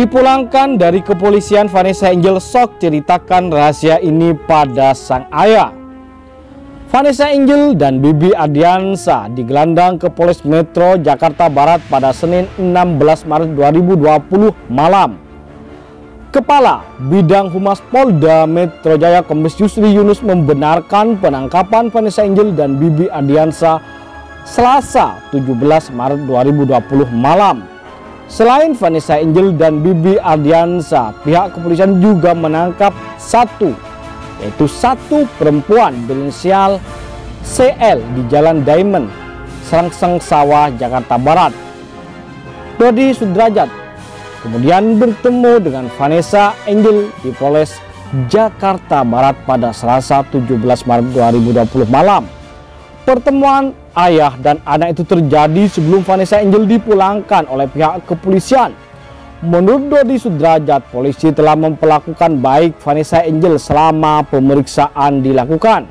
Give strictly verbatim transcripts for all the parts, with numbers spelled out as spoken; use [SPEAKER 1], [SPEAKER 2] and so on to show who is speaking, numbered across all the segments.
[SPEAKER 1] Dipulangkan dari kepolisian, Vanessa Angel sok ceritakan rahasia ini pada sang ayah. Vanessa Angel dan Bibi Ardiansa digelandang ke Polres Metro Jakarta Barat pada Senin enam belas Maret dua ribu dua puluh malam. Kepala Bidang Humas Polda Metro Jaya Kombes Yusri Yunus membenarkan penangkapan Vanessa Angel dan Bibi Ardiansa Selasa tujuh belas Maret dua ribu dua puluh malam. Selain Vanessa Angel dan Bibi Ardiansa, pihak kepolisian juga menangkap satu, yaitu satu perempuan berinisial C L di Jalan Diamond, Serangseng Sawah, Jakarta Barat. Dodi Sudrajat kemudian bertemu dengan Vanessa Angel di Polres Jakarta Barat pada Selasa tujuh belas Maret dua ribu dua puluh malam. Pertemuan ayah dan anak itu terjadi sebelum Vanessa Angel dipulangkan oleh pihak kepolisian. Menurut Dodi Sudrajat, polisi telah memperlakukan baik Vanessa Angel selama pemeriksaan dilakukan.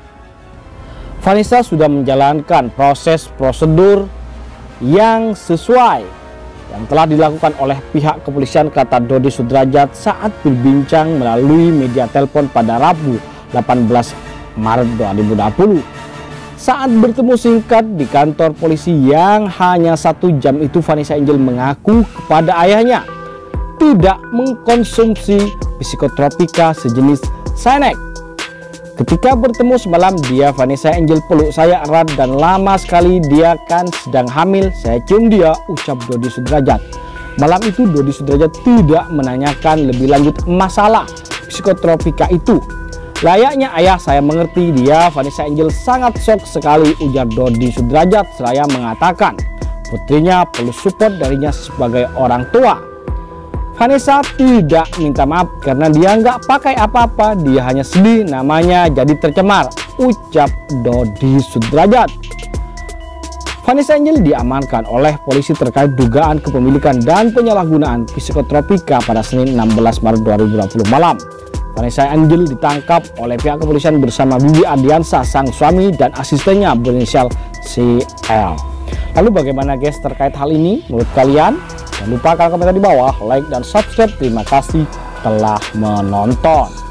[SPEAKER 1] Vanessa sudah menjalankan proses prosedur yang sesuai yang telah dilakukan oleh pihak kepolisian, kata Dodi Sudrajat saat berbincang melalui media telepon pada Rabu delapan belas Maret dua ribu dua puluh. Saat bertemu singkat di kantor polisi yang hanya satu jam itu, Vanessa Angel mengaku kepada ayahnya tidak mengkonsumsi psikotropika sejenis Xanax. Ketika bertemu semalam dia, Vanessa Angel peluk saya erat dan lama sekali, dia kan sedang hamil, saya cium dia, ucap Dodi Sudrajat. Malam itu Dodi Sudrajat tidak menanyakan lebih lanjut masalah psikotropika itu. Layaknya ayah, saya mengerti dia, Vanessa Angel sangat shock sekali, ujar Dodi Sudrajat seraya mengatakan putrinya perlu support darinya sebagai orang tua. Vanessa tidak minta maaf karena dia nggak pakai apa-apa, dia hanya sedih, namanya jadi tercemar, ucap Dodi Sudrajat. Vanessa Angel diamankan oleh polisi terkait dugaan kepemilikan dan penyalahgunaan psikotropika pada Senin enam belas Maret dua ribu dua puluh malam. Vanessa Angel ditangkap oleh pihak kepolisian bersama Bibi Ardiansa, sang suami, dan asistennya berinisial C L. Lalu bagaimana guys terkait hal ini menurut kalian? Jangan lupa kalian komentar di bawah, like dan subscribe. Terima kasih telah menonton.